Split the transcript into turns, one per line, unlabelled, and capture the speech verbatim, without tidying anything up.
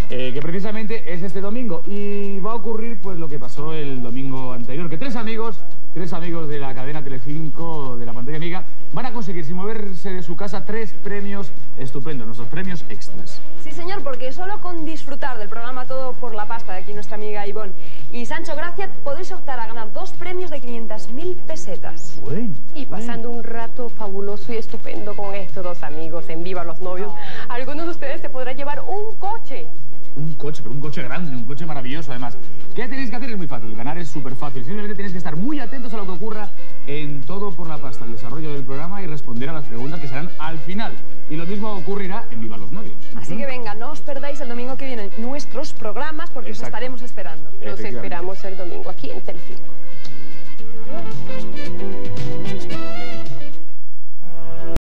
eh, que precisamente es este domingo. Y va a ocurrir pues lo que pasó el domingo anterior, que tres amigos, tres amigos de la cadena Telecinco, de la pantalla amiga, van a conseguir, sin moverse de su casa, tres premios estupendos, nuestros premios extras.
Sí, señor, porque solo con disfrutar del programa Todo por la Pasta de aquí nuestra amiga Ivonne y Sancho Gracia podéis optar a ganar dos premios de quinientas mil pesetas.
Bueno,
y pasando
bueno.
un rato fabuloso y estupendo con estos dos amigos en Viva los Novios, oh. algunos de ustedes se podrán llevar un coche.
Un coche, pero un coche grande, un coche maravilloso además. ¿Qué tenéis que hacer? Es muy fácil, ganar es súper fácil. Simplemente tenéis que estar muy atentos a lo que ocurra en Todo por la Pasta, el desarrollo del programa, y responder a las preguntas que serán al final. Y lo mismo ocurrirá en Viva los Novios.
Así uh-huh. que venga, no os perdáis el domingo que viene nuestros programas porque os estaremos esperando.
Los esperamos el domingo aquí en Telecinco.